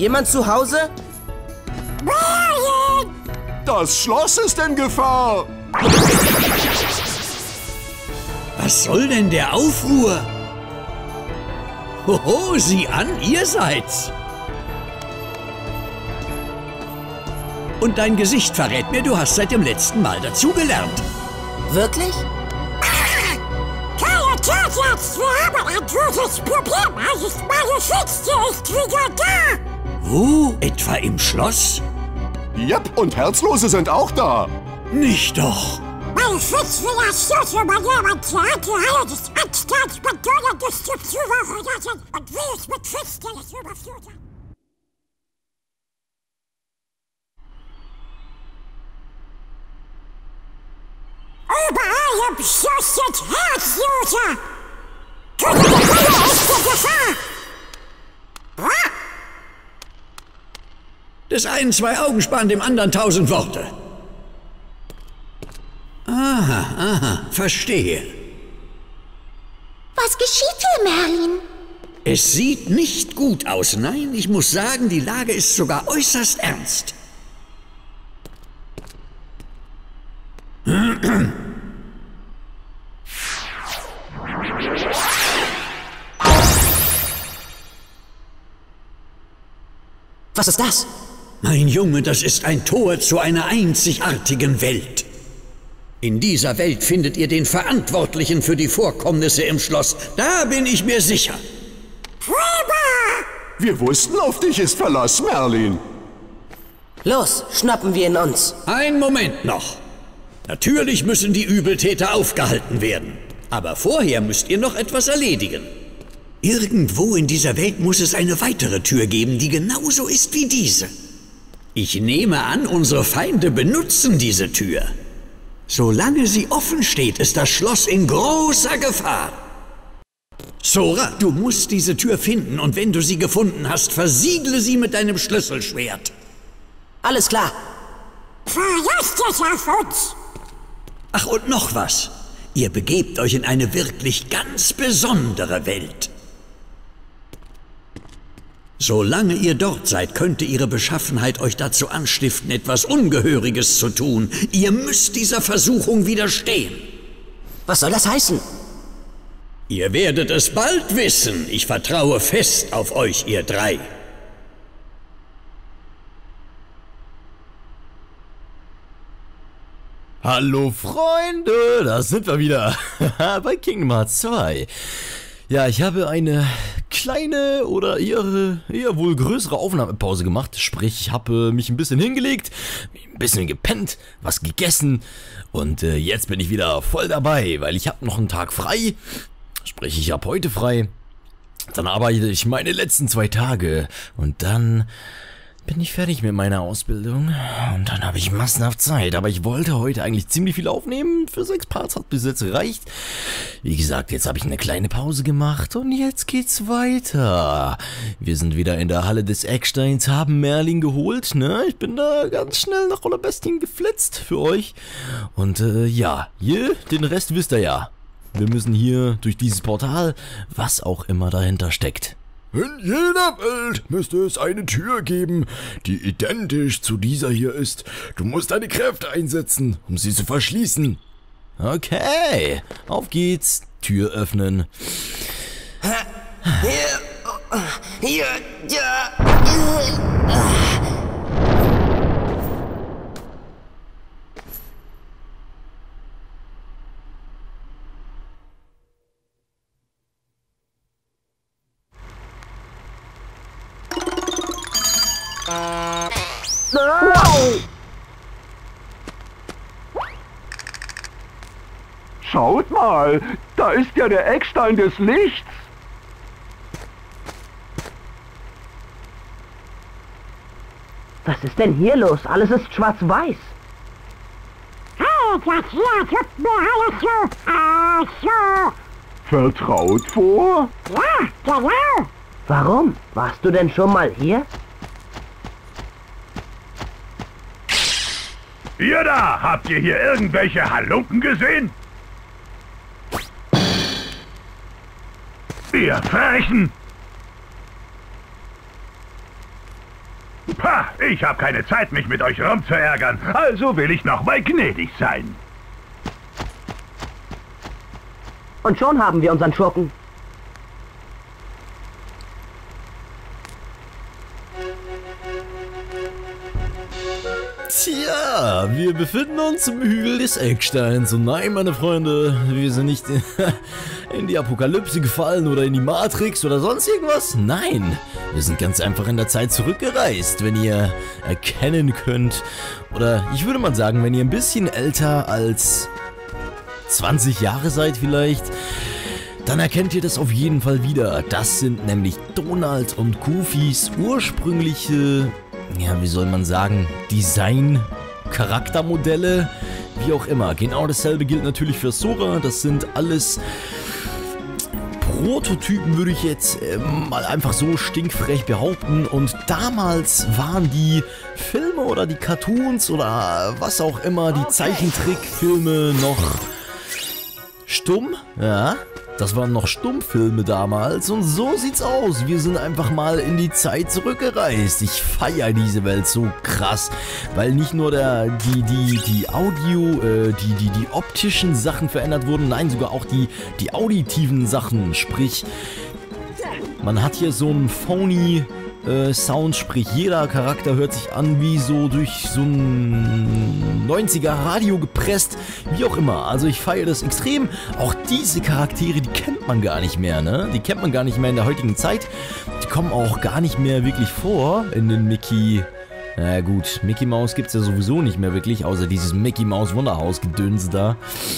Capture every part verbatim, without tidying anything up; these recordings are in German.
Jemand zu Hause? Merlin! Das Schloss ist in Gefahr! Was soll denn der Aufruhr? Hoho, sieh an, ihr seid's! Und dein Gesicht verrät mir, du hast seit dem letzten Mal dazugelernt. Wirklich? Keine Zeit jetzt! Wir haben ein großes Problem! Also meine Schütze ist wieder da! Wo? Etwa im Schloss? Jep, und Herzlose sind auch da. Nicht doch. Meine Schütze will das Schloss übernehmen! Sie hat die Halle des Anstands bedeutet, dass die Zuhörer da sind und will es mit Finsternis überfluten. Überall im Schloss sind Herzlose! König der Halle ist in Gefahr! Des einen zwei Augensparen, dem anderen tausend Worte. Aha, aha, verstehe. Was geschieht hier, Merlin? Es sieht nicht gut aus. Nein, ich muss sagen, die Lage ist sogar äußerst ernst. Was ist das? Mein Junge, das ist ein Tor zu einer einzigartigen Welt. In dieser Welt findet ihr den Verantwortlichen für die Vorkommnisse im Schloss. Da bin ich mir sicher. Wir wussten, auf dich ist Verlass, Merlin. Los, schnappen wir ihn uns. Ein Moment noch. Natürlich müssen die Übeltäter aufgehalten werden. Aber vorher müsst ihr noch etwas erledigen. Irgendwo in dieser Welt muss es eine weitere Tür geben, die genauso ist wie diese. Ich nehme an, unsere Feinde benutzen diese Tür. Solange sie offen steht, ist das Schloss in großer Gefahr. Sora, du musst diese Tür finden und wenn du sie gefunden hast, versiegle sie mit deinem Schlüsselschwert. Alles klar. Verlasst dich auf uns! Ach, und noch was. Ihr begebt euch in eine wirklich ganz besondere Welt. Solange ihr dort seid, könnte ihre Beschaffenheit euch dazu anstiften, etwas Ungehöriges zu tun. Ihr müsst dieser Versuchung widerstehen. Was soll das heißen? Ihr werdet es bald wissen. Ich vertraue fest auf euch, ihr drei. Hallo Freunde, da sind wir wieder bei Kingdom Hearts zwei. Ja, ich habe eine kleine oder eher, eher wohl größere Aufnahmepause gemacht. Sprich, ich habe mich ein bisschen hingelegt, ein bisschen gepennt, was gegessen und äh, jetzt bin ich wieder voll dabei, weil ich habe noch einen Tag frei. Sprich, ich habe heute frei. Dann arbeite ich meine letzten zwei Tage und dann bin ich fertig mit meiner Ausbildung und dann habe ich massenhaft Zeit. Aber ich wollte heute eigentlich ziemlich viel aufnehmen. Für sechs Parts hat bis jetzt gereicht. Wie gesagt, jetzt habe ich eine kleine Pause gemacht und jetzt geht's weiter. Wir sind wieder in der Halle des Ecksteins, haben Merlin geholt, ne? Ich bin da ganz schnell nach Rollerbestien geflitzt für euch. Und äh, ja, hier, den Rest wisst ihr ja. Wir müssen hier durch dieses Portal, was auch immer dahinter steckt. In jeder Welt müsste es eine Tür geben, die identisch zu dieser hier ist. Du musst deine Kräfte einsetzen, um sie zu verschließen. Okay, auf geht's. Tür öffnen. Hier, hier, ja. Schaut mal, da ist ja der Eckstein des Lichts. Was ist denn hier los? Alles ist schwarz-weiß. Hey, das hier gibt mir alles so, äh, so. Vertraut vor? Ja, genau. Warum? Warst du denn schon mal hier? Ihr da, habt ihr hier irgendwelche Halunken gesehen? Ihr Frechen! Ha, ich habe keine Zeit, mich mit euch rumzuärgern. Also will ich noch mal gnädig sein. Und schon haben wir unseren Schurken. Tja, wir befinden uns im Hügel des Ecksteins. Und nein, meine Freunde, wir sind nicht in, in die Apokalypse gefallen oder in die Matrix oder sonst irgendwas. Nein, wir sind ganz einfach in der Zeit zurückgereist, wenn ihr erkennen könnt. Oder ich würde mal sagen, wenn ihr ein bisschen älter als zwanzig Jahre seid vielleicht, dann erkennt ihr das auf jeden Fall wieder. Das sind nämlich Donald und Goofys ursprüngliche, ja, wie soll man sagen, Design-Charaktermodelle, wie auch immer. Genau dasselbe gilt natürlich für Sora. Das sind alles Prototypen, würde ich jetzt äh, mal einfach so stinkfrech behaupten. Und damals waren die Filme oder die Cartoons oder was auch immer, die Zeichentrickfilme noch stumm, ja. Das waren noch Stummfilme damals und so sieht's aus. Wir sind einfach mal in die Zeit zurückgereist. Ich feiere diese Welt so krass, weil nicht nur der, die, die, die Audio, äh, die, die, die optischen Sachen verändert wurden, nein, sogar auch die, die auditiven Sachen. Sprich, man hat hier so einen phony äh, Sound, sprich jeder Charakter hört sich an wie so durch so ein neunziger Radio gepresst, wie auch immer. Also ich feiere das extrem. Auch diese Charaktere, die kennt man gar nicht mehr, ne? Die kennt man gar nicht mehr in der heutigen Zeit. Die kommen auch gar nicht mehr wirklich vor in den Mickey... Na gut, Mickey Mouse gibt es ja sowieso nicht mehr wirklich, außer dieses Mickey Mouse Wunderhaus-Gedöns da.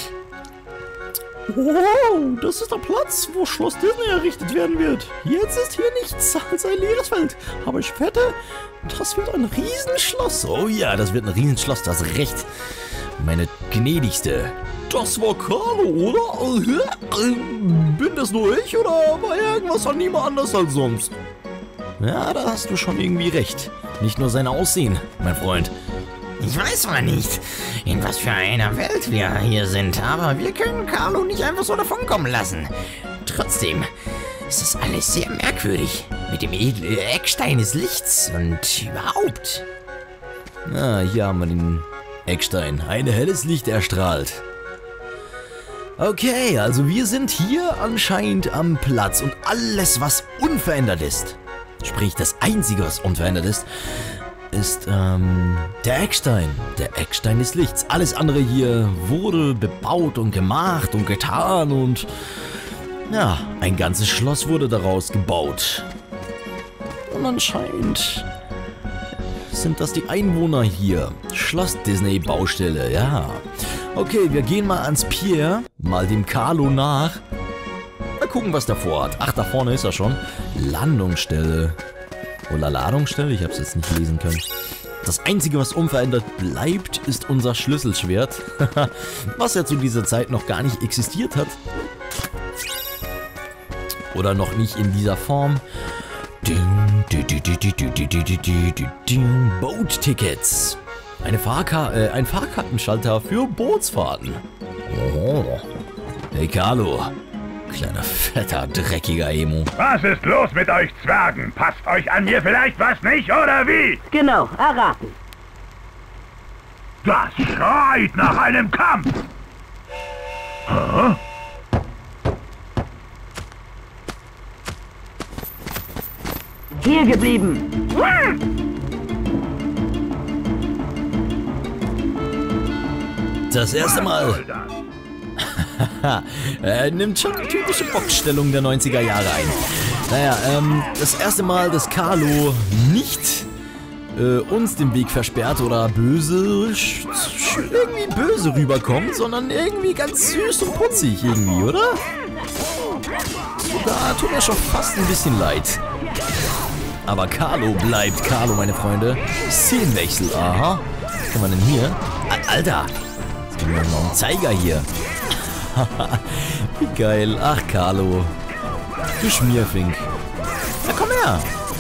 Oh, das ist der Platz, wo Schloss Disney errichtet werden wird. Jetzt ist hier nichts als ein leeres Feld. Aber ich wette, das wird ein Riesenschloss. Oh ja, das wird ein Riesenschloss, das hast recht. Meine gnädigste. Das war Carlo, oder? Bin das nur ich oder war irgendwas an ihm anders als sonst? Ja, da hast du schon irgendwie recht. Nicht nur sein Aussehen, mein Freund. Ich weiß zwar nicht, in was für einer Welt wir hier sind, aber wir können Carlo nicht einfach so davonkommen lassen. Trotzdem ist das alles sehr merkwürdig mit dem edlen Eckstein des Lichts und überhaupt. Ah, hier haben wir den Eckstein. Ein helles Licht erstrahlt. Okay, also wir sind hier anscheinend am Platz und alles, was unverändert ist, sprich das Einzige, was unverändert ist, ist ähm, der Eckstein. Der Eckstein des Lichts. Alles andere hier wurde bebaut und gemacht und getan und ja, ein ganzes Schloss wurde daraus gebaut. Und anscheinend sind das die Einwohner hier. Schloss Disney Baustelle, ja. Okay, wir gehen mal ans Pier, mal dem Carlo nach. Mal gucken, was der vorhat. Ach, da vorne ist er schon. Landungsstelle. Oder Ladungsstelle, ich habe es jetzt nicht lesen können. Das Einzige, was unverändert bleibt, ist unser Schlüsselschwert. Was ja zu dieser Zeit noch gar nicht existiert hat. Oder noch nicht in dieser Form. Boat-Tickets. Eine Fahrka äh, ein Fahrkartenschalter für Bootsfahrten. Oh. Hey Carlo. Kleiner, fetter, dreckiger Emo. Was ist los mit euch Zwergen? Passt euch an mir vielleicht was nicht, oder wie? Genau, erraten. Das schreit nach einem Kampf. Hä? Hier geblieben. Das erste Mal. Er nimmt schon die typische Boxstellung der neunziger Jahre ein. Naja, ähm, das erste Mal, dass Carlo nicht äh, uns den Weg versperrt oder böse, irgendwie böse rüberkommt, sondern irgendwie ganz süß und putzig irgendwie, oder? Sogar tut mir schon fast ein bisschen leid. Aber Carlo bleibt Carlo, meine Freunde. Szenenwechsel, aha. Was kann man denn hier? Alter, jetzt gibt mir noch einen Zeiger hier. Wie geil. Ach, Carlo. Du Schmierfink. Na, komm her.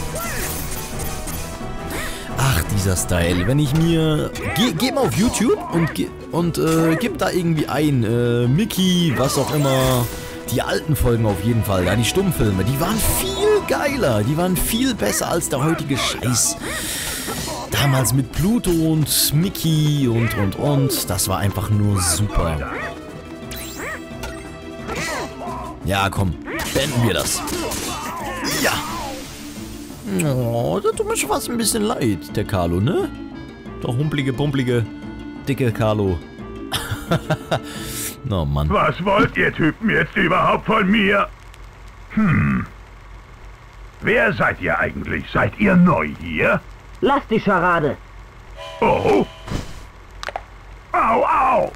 Ach, dieser Style. Wenn ich mir... Geh, geh mal auf YouTube und, und äh, gib da irgendwie ein. Äh, Mickey, was auch immer. Die alten Folgen auf jeden Fall. Ja, die Stummfilme. Die waren viel geiler. Die waren viel besser als der heutige Scheiß. Damals mit Pluto und Mickey und, und, und. Das war einfach nur super. Ja, komm. Beenden wir das. Ja. Oh, das tut mir schon fast ein bisschen leid, der Carlo, ne? Der humpelige, pumpelige, dicke Carlo. Oh Mann. Was wollt ihr Typen jetzt überhaupt von mir? Hm. Wer seid ihr eigentlich? Seid ihr neu hier? Lass die Scharade. Oh. Au, au.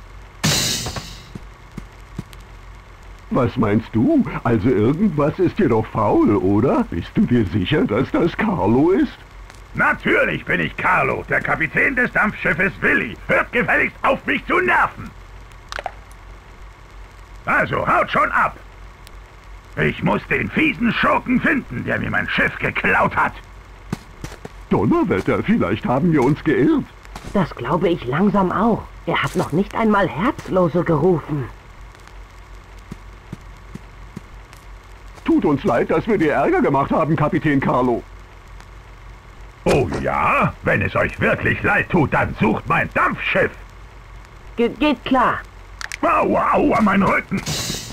Was meinst du? Also irgendwas ist dir doch faul, oder? Bist du dir sicher, dass das Carlo ist? Natürlich bin ich Carlo, der Kapitän des Dampfschiffes Willi. Hört gefälligst auf, mich zu nerven. Also, haut schon ab. Ich muss den fiesen Schurken finden, der mir mein Schiff geklaut hat. Donnerwetter, vielleicht haben wir uns geirrt. Das glaube ich langsam auch. Er hat noch nicht einmal Herzlose gerufen. Tut uns leid, dass wir dir Ärger gemacht haben, Kapitän Carlo. Oh ja? Wenn es euch wirklich leid tut, dann sucht mein Dampfschiff. Ge geht klar. Au, au, an meinen Rücken.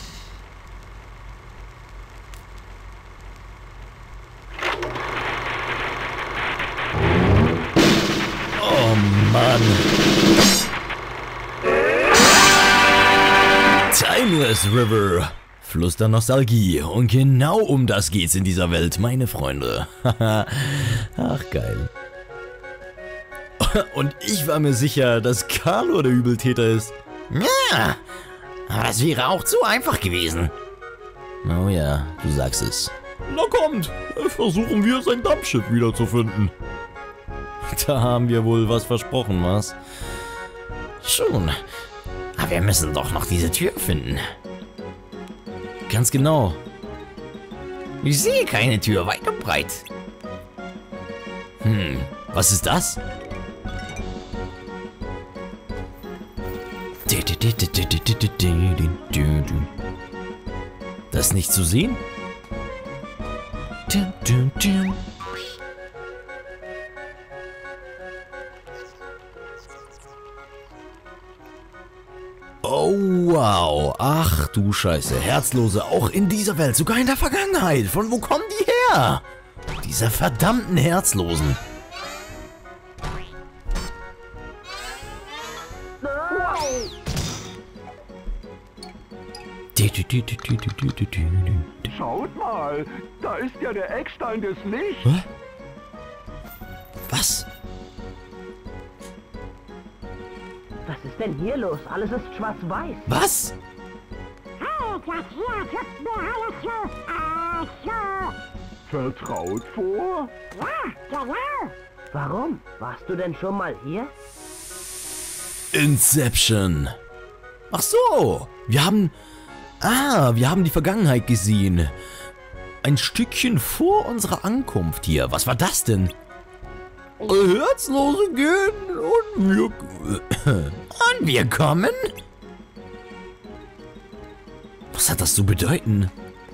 Oh Mann. Timeless River. Fluss der Nostalgie. Und genau um das geht's in dieser Welt, meine Freunde. Ach, geil. Und ich war mir sicher, dass Carlo der Übeltäter ist. Ja, aber das wäre auch zu einfach gewesen. Oh ja, du sagst es. Na kommt, versuchen wir sein Dampfschiff wiederzufinden. Da haben wir wohl was versprochen, was? Schon. Aber wir müssen doch noch diese Tür finden. Ganz genau. Ich sehe keine Tür, weit und breit. Hm, was ist das? Das ist nicht zu sehen? Oh wow, ach du Scheiße, Herzlose, auch in dieser Welt, sogar in der Vergangenheit. Von wo kommen die her? Diese verdammten Herzlosen. Schaut mal, da ist ja der Eckstein des Lichts. Hä? Was? Was ist denn hier los? Alles ist schwarz-weiß. Was? Hey, das hier gibt mir alles so, äh, so. Vertraut vor? Ja, genau. Warum? Warst du denn schon mal hier? Inception. Ach so, wir haben... Ah, wir haben die Vergangenheit gesehen. Ein Stückchen vor unserer Ankunft hier. Was war das denn? Herzlose gehen und wir... Und wir kommen? Was hat das zu bedeuten?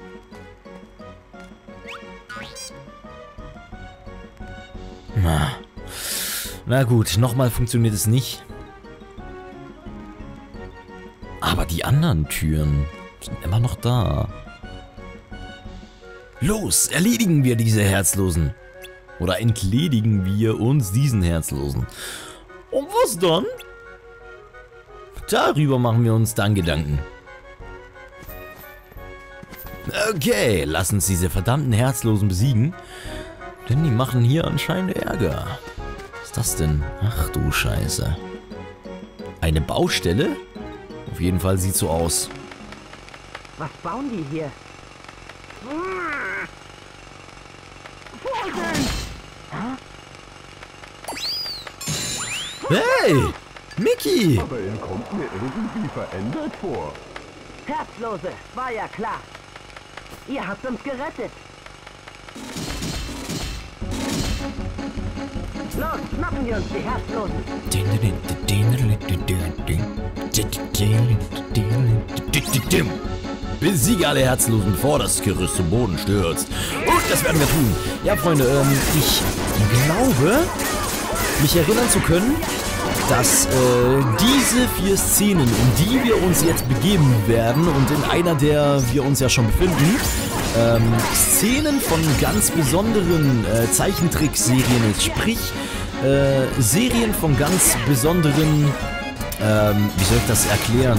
Na, na gut, nochmal funktioniert es nicht. Aber die anderen Türen sind immer noch da. Los, erledigen wir diese Herzlosen. Oder entledigen wir uns diesen Herzlosen. Und was dann? Darüber machen wir uns dann Gedanken. Okay, lass uns diese verdammten Herzlosen besiegen. Denn die machen hier anscheinend Ärger. Was ist das denn? Ach du Scheiße. Eine Baustelle? Auf jeden Fall sieht so aus. Was bauen die hier? Hey! Mickey! Aber er kommt mir irgendwie verändert vor. Herzlose, war ja klar. Ihr habt uns gerettet. Los, schnappen wir uns die Herzlosen. Besiege alle Herzlosen, bevor das Gerüst zum Boden stürzt. Und das werden wir tun. Ja, Freunde, ähm, ich glaube, mich erinnern zu können, dass äh, diese vier Szenen, in die wir uns jetzt begeben werden und in einer der wir uns ja schon befinden, ähm, Szenen von ganz besonderen äh, Zeichentrickserien ist, sprich äh, Serien von ganz besonderen, ähm, wie soll ich das erklären,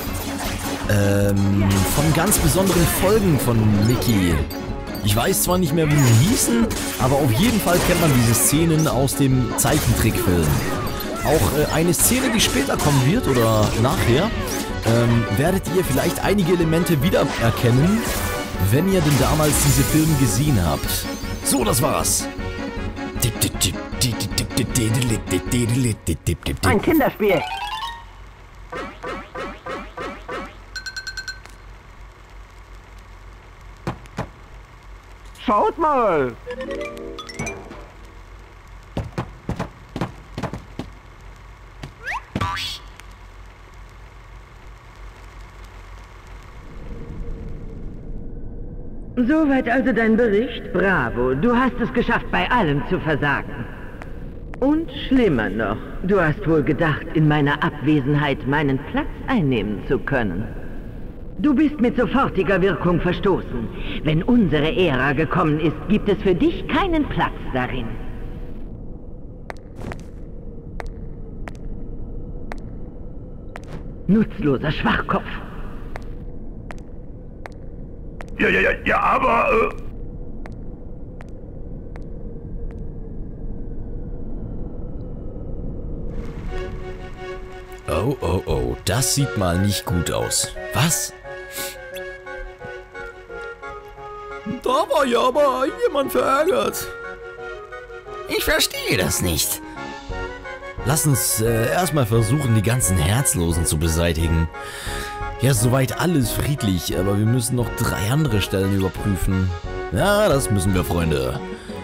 ähm, von ganz besonderen Folgen von Mickey. Ich weiß zwar nicht mehr, wie sie hießen, aber auf jeden Fall kennt man diese Szenen aus dem Zeichentrickfilm. Auch äh, eine Szene, die später kommen wird oder nachher, ähm, werdet ihr vielleicht einige Elemente wiedererkennen, wenn ihr denn damals diese Filme gesehen habt. So, das war's. Ein Kinderspiel. Schaut mal! Soweit also dein Bericht? Bravo, du hast es geschafft, bei allem zu versagen. Und schlimmer noch, du hast wohl gedacht, in meiner Abwesenheit meinen Platz einnehmen zu können. Du bist mit sofortiger Wirkung verstoßen. Wenn unsere Ära gekommen ist, gibt es für dich keinen Platz darin. Nutzloser Schwachkopf. Ja, ja, ja, ja, aber... Äh Oh, oh, oh, das sieht mal nicht gut aus. Was? Da war ja aber jemand verärgert. Ich verstehe das nicht. Lass uns äh, erstmal versuchen, die ganzen Herzlosen zu beseitigen. Ja, soweit alles friedlich, aber wir müssen noch drei andere Stellen überprüfen. Ja, das müssen wir, Freunde.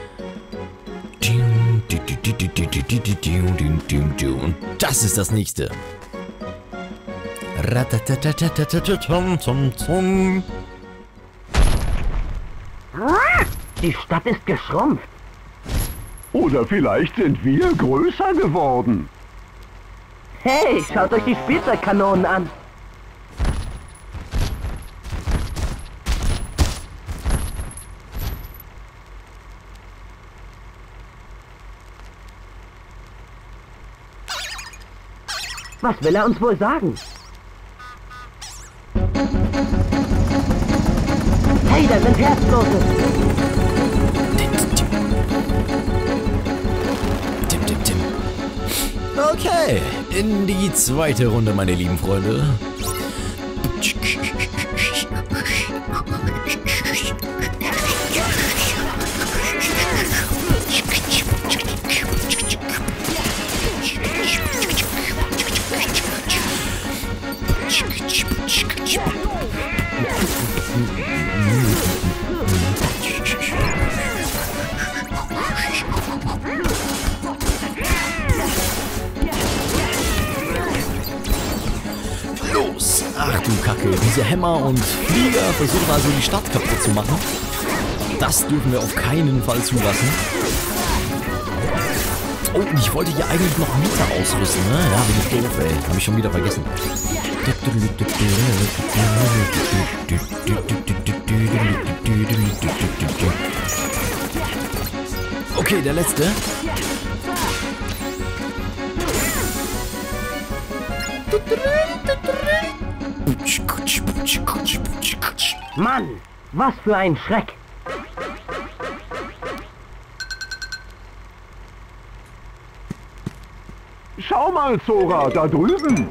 Und das ist das nächste. Die Stadt ist geschrumpft. Oder vielleicht sind wir größer geworden. Hey, schaut euch die Spielzeugkanonen an. Was will er uns wohl sagen? Hey, da sind Herzlose. Tim, Tim, Tim. Okay, in die zweite Runde, meine lieben Freunde. Los! Ach du Kacke, diese Hämmer und Flieger versuchen also die Stadt kaputt zu machen. Das dürfen wir auf keinen Fall zulassen. Oh, und ich wollte hier eigentlich noch Mieter ausrüsten, ne? Ja, bin ich doof, ey. Hab ich schon wieder vergessen. Okay, der letzte. Mann, was für ein Schreck. Schau mal, Zora, da drüben.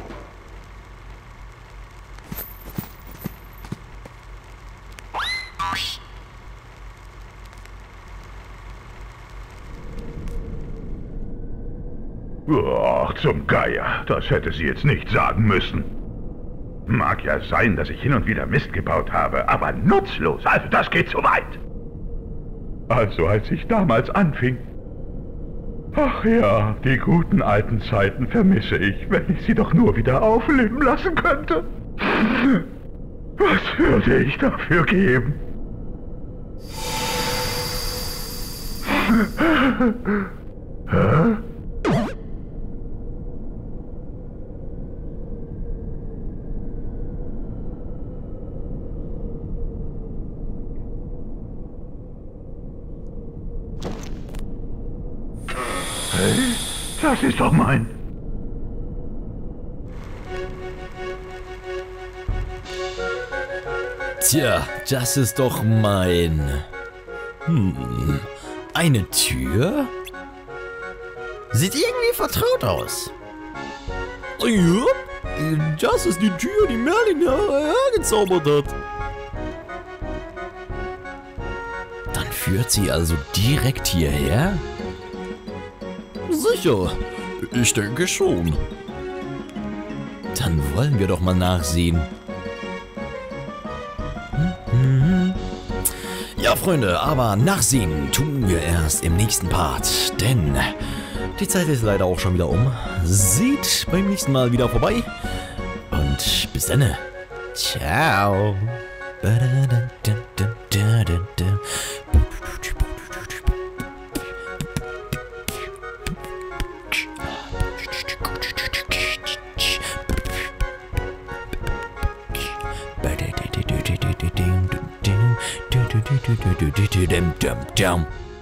Ach, zum Geier. Das hätte sie jetzt nicht sagen müssen. Mag ja sein, dass ich hin und wieder Mist gebaut habe, aber nutzlos. Also das geht zu weit. Also als ich damals anfing. Ach ja, die guten alten Zeiten vermisse ich, wenn ich sie doch nur wieder aufleben lassen könnte. Was würde ich dafür geben? Hä? Hey, das ist doch mein... Tja, das ist doch mein... Hm, eine Tür? Sieht irgendwie vertraut aus. Ja, das ist die Tür, die Merlin hergezaubert hat. Dann führt sie also direkt hierher? Sicher, ich denke schon. Dann wollen wir doch mal nachsehen. Ja, Freunde, aber nachsehen tun wir erst im nächsten Part, denn die Zeit ist leider auch schon wieder um. Seht beim nächsten Mal wieder vorbei und bis dann. Ciao. Dum dum dum.